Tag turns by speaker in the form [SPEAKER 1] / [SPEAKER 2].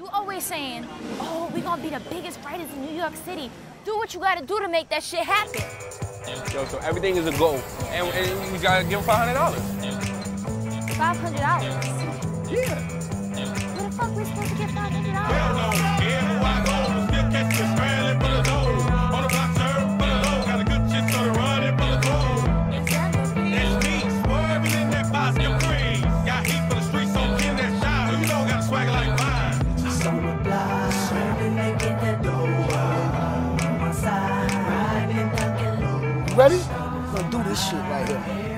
[SPEAKER 1] You always saying, oh, we gonna be the biggest writers in New York City. Do what you gotta do to make that shit happen.
[SPEAKER 2] Yo, so everything is a goal. And we gotta give them $500.
[SPEAKER 1] $500?
[SPEAKER 2] Yeah.
[SPEAKER 1] Where the fuck we supposed to get $500?
[SPEAKER 3] Hell no. Everywhere I go, still catch me scrambling for the dough. On the block, serving for the low. Got a good shit, so they running for the gold. That's me, swerving in that Boston cream. Got heat for the streets, so in that shot. You know, got a swagger like mine.
[SPEAKER 4] Just on the block, swerving, making that dough. On my side, riding, dunking low.
[SPEAKER 5] You ready? We're gonna do this shit right here.